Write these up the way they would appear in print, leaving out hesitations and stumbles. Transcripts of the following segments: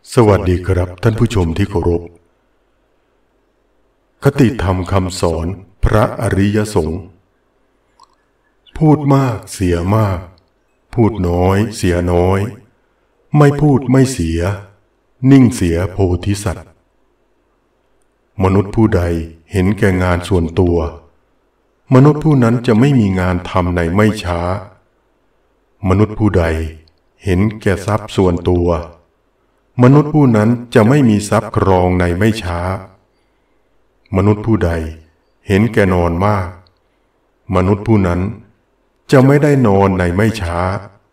สวัสดีครับท่านผู้ชมที่เคารพคติธรรมคำสอนพระอริยสงฆ์พูดมากเสียมากพูดน้อยเสียน้อยไม่พูดไม่เสียนิ่งเสียโพธิสัตว์มนุษย์ผู้ใดเห็นแก่งานส่วนตัวมนุษย์ผู้นั้นจะไม่มีงานทำในไม่ช้ามนุษย์ผู้ใดเห็นแก่ทรัพย์ส่วนตัวมนุษย์ผู้นั้นจะไม่มีทรัพย์ครองในไม่ช้ามนุษย์ผู้ใดเห็นแก่นอนมากมนุษย์ผู้นั้นจะไม่ได้นอนในไม่ช้า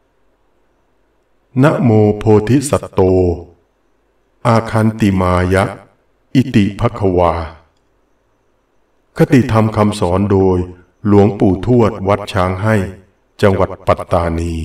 นะโมโพธิสัตโตอาคันติมายะอิติภควาคติธรรมคำสอนโดยหลวงปู่ทวดวัดช้างให้จังหวัดปัตตานี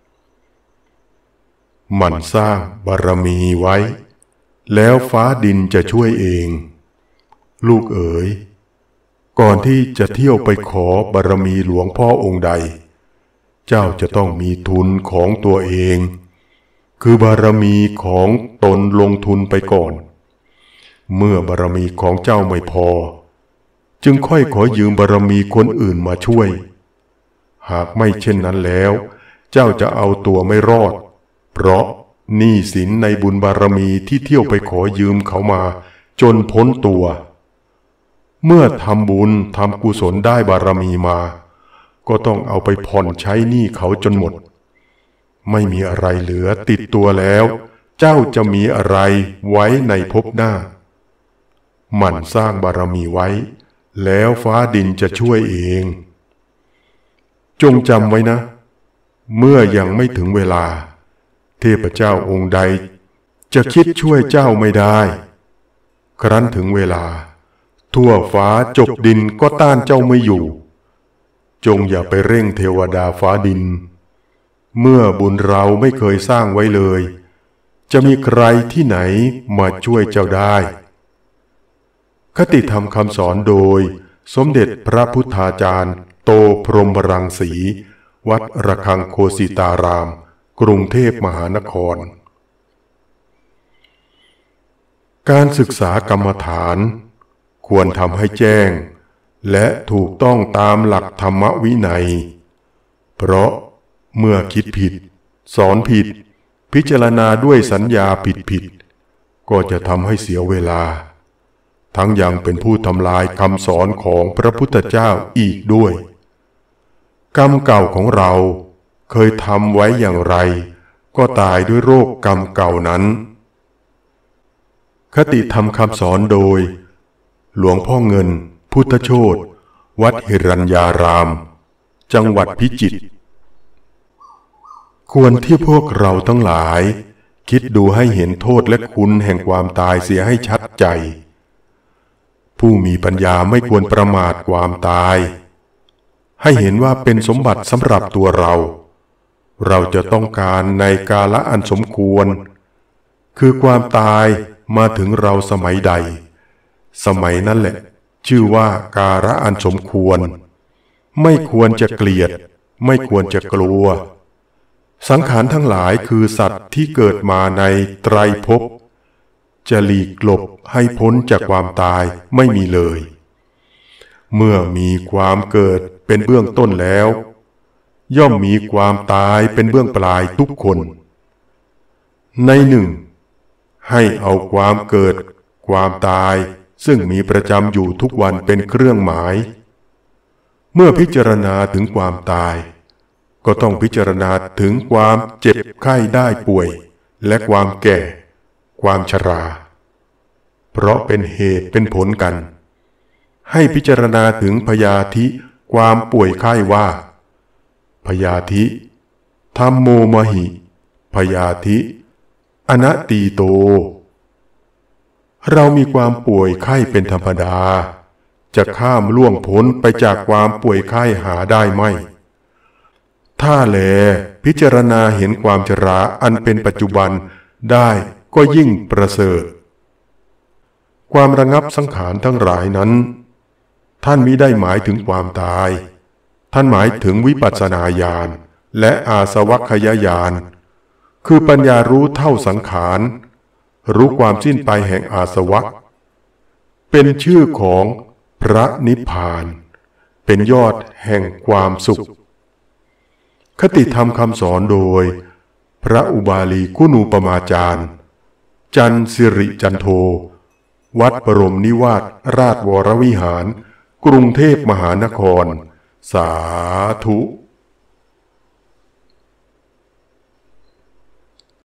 หมั่นสร้างบารมีไว้แล้วฟ้าดินจะช่วยเองลูกเอ๋ยก่อนที่จะเที่ยวไปขอบารมีหลวงพ่อองค์ใดเจ้าจะต้องมีทุนของตัวเองคือบารมีของตนลงทุนไปก่อนเมื่อบารมีของเจ้าไม่พอจึงค่อยขอยืมบารมีคนอื่นมาช่วยหากไม่เช่นนั้นแล้วเจ้าจะเอาตัวไม่รอดเพราะหนี้สินในบุญบารมีที่เที่ยวไปขอยืมเขามาจนพ้นตัวเมื่อทำบุญทำกุศลได้บารมีมาก็ต้องเอาไปผ่อนใช้หนี้เขาจนหมดไม่มีอะไรเหลือติดตัวแล้วเจ้าจะมีอะไรไว้ในภพหน้าหมั่นสร้างบารมีไว้แล้วฟ้าดินจะช่วยเองจงจำไว้นะเมื่อยังไม่ถึงเวลาเทพเจ้าองค์ใดจะคิดช่วยเจ้าไม่ได้ครั้นถึงเวลาทั่วฟ้าจกดินก็ต้านเจ้าไม่อยู่จงอย่าไปเร่งเทวดาฟ้าดินเมื่อบุญเราไม่เคยสร้างไว้เลยจะมีใครที่ไหนมาช่วยเจ้าได้คติธรรมคำสอนโดยสมเด็จพระพุทธาจารย์โตพรหมรังสีวัดระฆังโคสิตารามกรุงเทพมหานครการศึกษากรรมฐานควรทำให้แจ้งและถูกต้องตามหลักธรรมวินัยเพราะเมื่อคิดผิดสอนผิดพิจารณาด้วยสัญญาผิดก็จะทำให้เสียเวลาทั้งยังเป็นผู้ทำลายคำสอนของพระพุทธเจ้าอีกด้วยกรรมเก่าของเราเคยทำไว้อย่างไรก็ตายด้วยโรคกรรมเก่านั้นคติธรรมคำสอนโดยหลวงพ่อเงินพุทธโชติวัดหิรัญญารามจังหวัดพิจิตรควรที่พวกเราทั้งหลายคิดดูให้เห็นโทษและคุณแห่งความตายเสียให้ชัดใจผู้มีปัญญาไม่ควรประมาทความตายให้เห็นว่าเป็นสมบัติสำหรับตัวเราจะต้องการในกาลอันสมควรคือความตายมาถึงเราสมัยใดสมัยนั้นแหละชื่อว่ากาลอันสมควรไม่ควรจะเกลียดไม่ควรจะกลัวสังขารทั้งหลายคือสัตว์ที่เกิดมาในไตรภพจะหลีกหลบให้พ้นจากความตายไม่มีเลยเมื่อมีความเกิดเป็นเบื้องต้นแล้วย่อมมีความตายเป็นเบื้องปลายทุกคนในหนึ่งให้เอาความเกิดความตายซึ่งมีประจำอยู่ทุกวันเป็นเครื่องหมายเมื่อพิจารณาถึงความตายก็ต้องพิจารณาถึงความเจ็บไข้ได้ป่วยและความแก่ความชราเพราะเป็นเหตุเป็นผลกันให้พิจารณาถึงพยาธิความป่วยไข้ว่าพยาธิธัมโมมหิพยาธิอนัตติโตเรามีความป่วยไข้เป็นธรรมดาจะข้ามล่วงพ้นไปจากความป่วยไข้หาได้ไหมถ้าแลพิจารณาเห็นความชราอันเป็นปัจจุบันได้ก็ยิ่งประเสริฐความระงับสังขารทั้งหลายนั้นท่านมิได้หมายถึงความตายท่านหมายถึงวิปัสสนาญาณและอาสวัคคยญาณคือปัญญารู้เท่าสังขารรู้ความสิ้นไปแห่งอาสวะเป็นชื่อของพระนิพพานเป็นยอดแห่งความสุขคติธรรมคำสอนโดยพระอุบาลีคุณูปมาจารย์จันสิริจันโทวัดบรมนิวาสราชวรวิหารกรุงเทพมหานครสาธุ